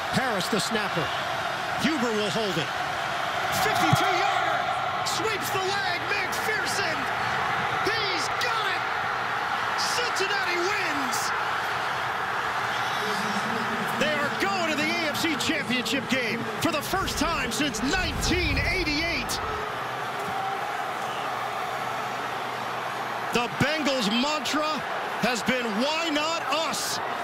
Harris, the snapper. Huber will hold it. 53-yarder. Sweeps the leg. McPherson. He's got it. Cincinnati wins. They are going to the AFC Championship game for the first time since 1988. The Bengals mantra has been, why not us?